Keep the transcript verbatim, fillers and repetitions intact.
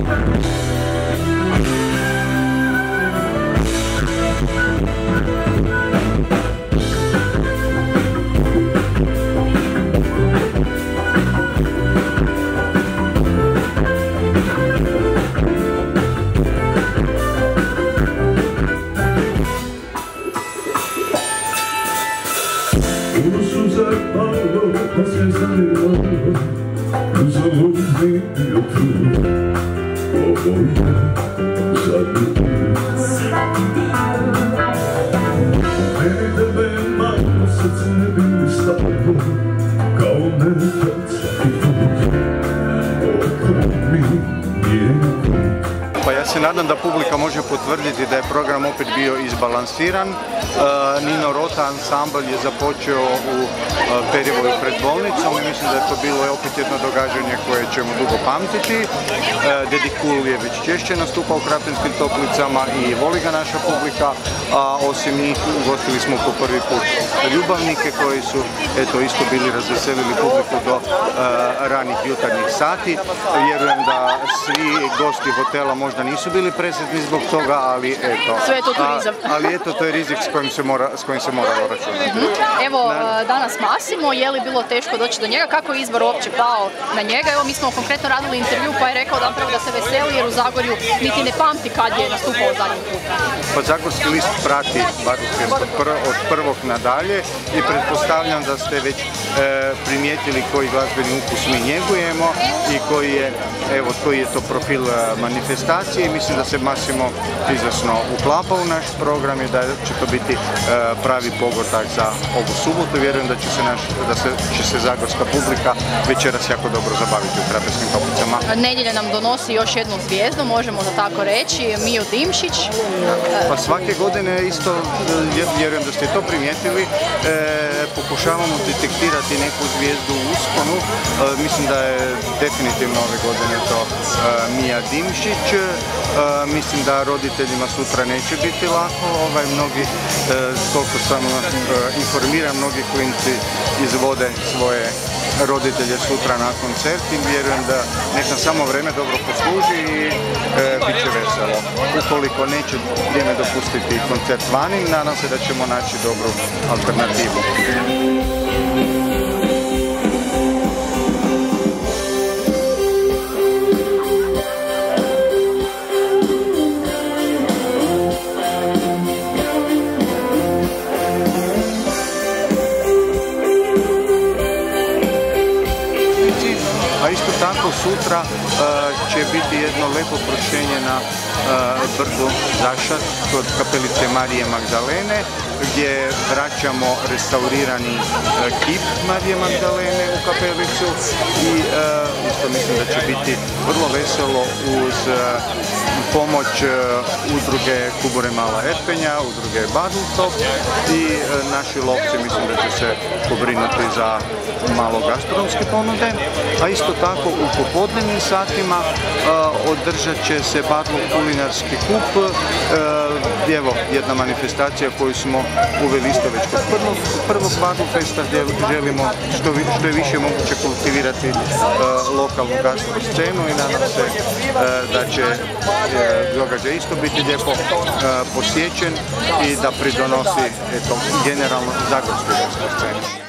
Uzak bağlı pasezarlar Uzalım gidiyordu O boyda uzadı Beni de benim ağlasatını bir İstanbul Kavme tatsakifu Okumi nijeku. Pa ja se nadam da publika može potvrditi da je program opet bio izbalansiran. Nino Rota ansambl je započeo u Perivoju pred bolnicom i mislim da je to bilo opet jedno događanje koje ćemo dugo pamtiti. Dedi Kul je već češće nastupao u Krapinskim Toplicama i voli ga naša publika, a osim njih ugostili smo po prvi put Ljubavnike koji su eto isto bili razveselili publiku do ranih jutarnjih sati. Vjerujem da svi gosti hotela možda nisu bili presretni zbog toga, ali eto. Sve je to turizam. A, ali eto, to je rizik s kojim se, mora, s kojim se moralo računati. Mm-hmm. Evo, Na... danas Massimo, je li bilo teško doći do njega? Kako je izbor uopće pao na njega? Evo, mi smo konkretno radili intervju pa je rekao da prvo da se veseli jer u Zagorju niti ne pamti kad je nastupao zadnji put. Pa Zagorski list prati Bartl od, prv, od prvog nadalje i pretpostavljam da ste već e, primijetili koji glazbeni ukus mi njegujemo i koji je, evo, koji je to profil manifestacije i mislim da se Massimo izvrsno uklapa u naš program i da će to biti e, pravi pogodak za ovu subotu. Vjerujem da će se, naš, da se, će se zagorska publika večeras jako dobro zabaviti u Krapinskim Toplicama. Nedjelja nam donosi još jednu zvijezdu, možemo da tako reći, Mio Dimšić. Pa svake godine isto, vjerujem da ste to primijetili, e, pokušavamo detektirati neku zvijezdu u usponu. E, mislim da je definitivno ove godine to e, Mija Dimšić. E, mislim da roditeljima sutra neće biti lako. Ovaj, mnogi, e, koliko sam e, informiran, mnogi klinci izvode svoje roditelje sutra na koncert i vjerujem da neka samo vreme dobro posluži i e, bit će veselo. Ukoliko neće vrijeme dopustiti koncert vani, nadam se da ćemo naći dobru alternativu. A isto tako sutra uh, će biti jedno lepo prošenje na uh, brdu Zašat kod kapelice Marije Magdalene gdje vraćamo restaurirani uh, kip Marije Magdalene u kapelicu i uh, isto mislim da će biti vrlo veselo uz uh, pomoć uh, udruge Kubure Mala Erpenja, udruge Bartl i uh, naši lovci mislim da će se pobrinuti za malo gastronomske ponude, a isto tako u popodnevnim satima uh, održat će se Bartl kulinarski kup, uh, evo jedna manifestacija koju smo uveli isto već kod prvog, prvog Bartl Festa gdje želimo što, što je više moguće kultivirati uh, lokalnu gastro scenu i nadam se uh, da će uh, događaj isto biti lijepo uh, posjećen i da pridonosi eto, generalno zagorskoj gastro sceni.